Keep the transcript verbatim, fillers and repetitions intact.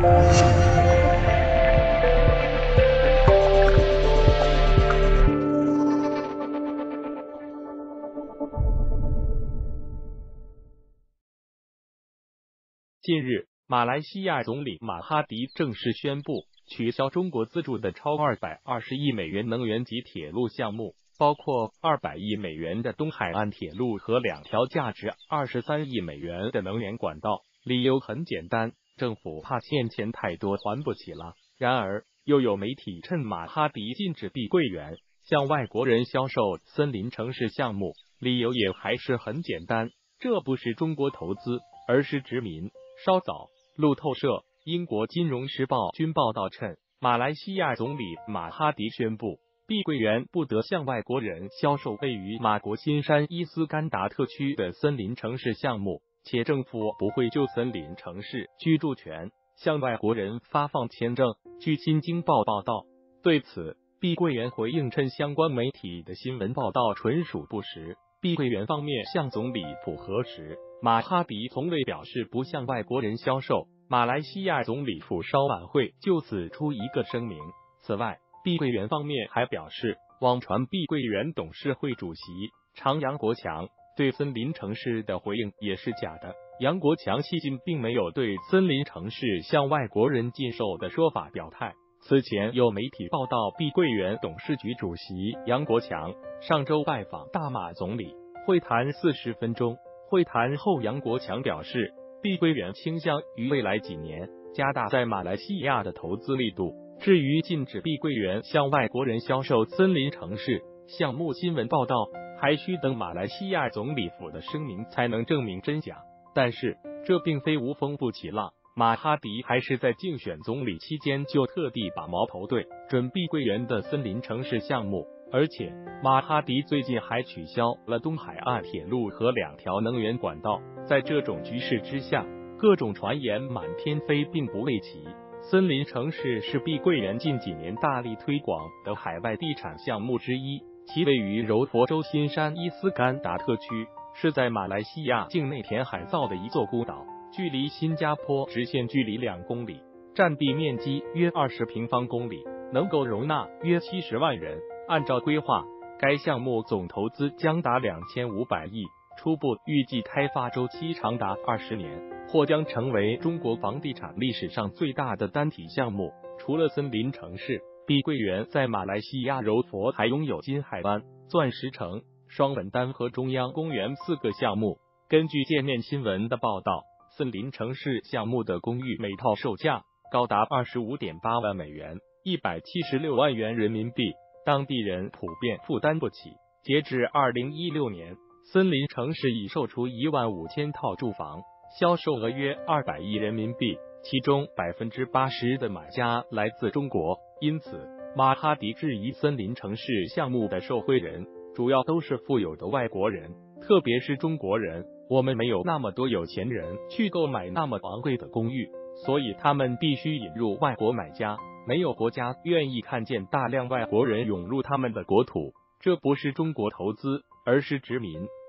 近日，马来西亚总理马哈迪正式宣布取消中国资助的超二百二十亿美元能源及铁路项目，包括二百亿美元的东海岸铁路和两条价值二十三亿美元的能源管道。理由很简单，政府怕欠钱太多还不起了。然而，又有媒体趁马哈迪禁止碧桂园向外国人销售森林城市项目，理由也还是很简单，这不是中国投资，而是殖民。稍早，路透社、英国金融时报均报道称，马来西亚总理马哈迪宣布，碧桂园不得向外国人销售位于马国新山伊斯干达特区的森林城市项目，且政府不会就森林城市居住权向外国人发放签证。据新京报报道，对此，碧桂园回应称相关媒体的新闻报道纯属不实。碧桂园方面向总理府核实，马哈迪从未表示不向外国人销售。马来西亚总理府稍晚会就此出一个声明。此外，碧桂园方面还表示，网传碧桂园董事会主席常杨国强对森林城市的回应也是假的。杨国强迄今并没有对森林城市向外国人禁售的说法表态。此前有媒体报道，碧桂园董事局主席杨国强上周拜访大马总理，会谈四十分钟。会谈后，杨国强表示，碧桂园倾向于未来几年加大在马来西亚的投资力度。至于禁止碧桂园向外国人销售森林城市项目新闻报道，还需等马来西亚总理府的声明才能证明真假。但是，这并非无风不起浪。马哈迪还是在竞选总理期间就特地把矛头对准碧桂园的森林城市项目，而且马哈迪最近还取消了东海岸铁路和两条能源管道。在这种局势之下，各种传言满天飞并不为奇。森林城市是碧桂园近几年大力推广的海外地产项目之一，其位于柔佛州新山伊斯干达特区，是在马来西亚境内填海造的一座孤岛，距离新加坡直线距离两公里，占地面积约二十平方公里，能够容纳约七十万人。按照规划，该项目总投资将达两千五百亿，初步预计开发周期长达二十年，或将成为中国房地产历史上最大的单体项目。除了森林城市，碧桂园在马来西亚柔佛还拥有金海湾、钻石城、双文丹和中央公园四个项目。根据界面新闻的报道，森林城市项目的公寓每套售价高达 二十五点八万美元，一百七十六万元人民币，当地人普遍负担不起。截至二零一六年，森林城市已售出一万五千套住房，销售额约二百亿人民币，其中 百分之八十 的买家来自中国。因此，马哈迪质疑森林城市项目的受惠人主要都是富有的外国人，特别是中国人。我们没有那么多有钱人去购买那么昂贵的公寓，所以他们必须引入外国买家。没有国家愿意看见大量外国人涌入他们的国土，这不是中国投资，而是殖民。